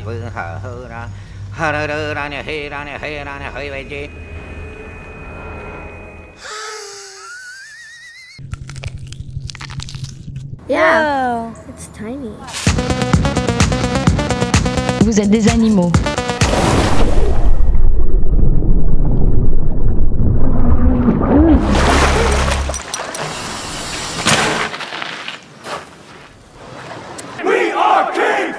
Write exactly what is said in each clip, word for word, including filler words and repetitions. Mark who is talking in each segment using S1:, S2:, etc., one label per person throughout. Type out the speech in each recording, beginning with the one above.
S1: vương hở hư ra hơ rơ rơ ra nè hê ra nè hê ra nè hơi vậy chứ.
S2: Yeah, it's tiny.
S3: Vous êtes des animaux.
S4: We are kings!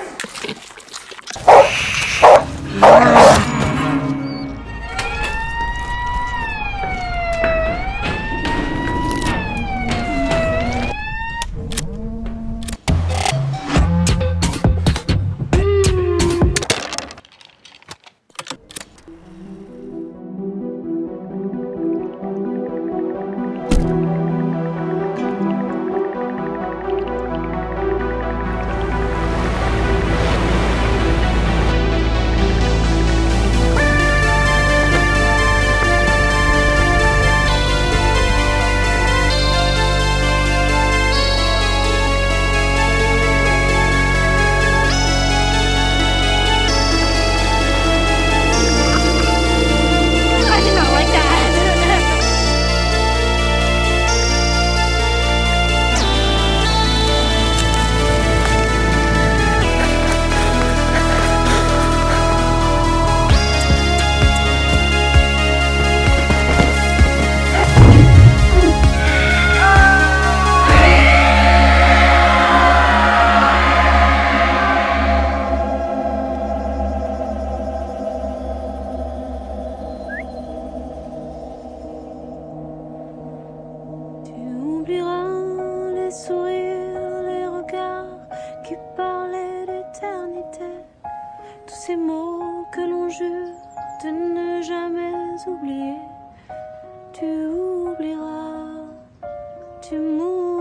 S5: Les sourires, les regards qui parlaient d'éternité, tous ces mots que l'on jure de ne jamais oublier. Tu oublieras, tu mourras.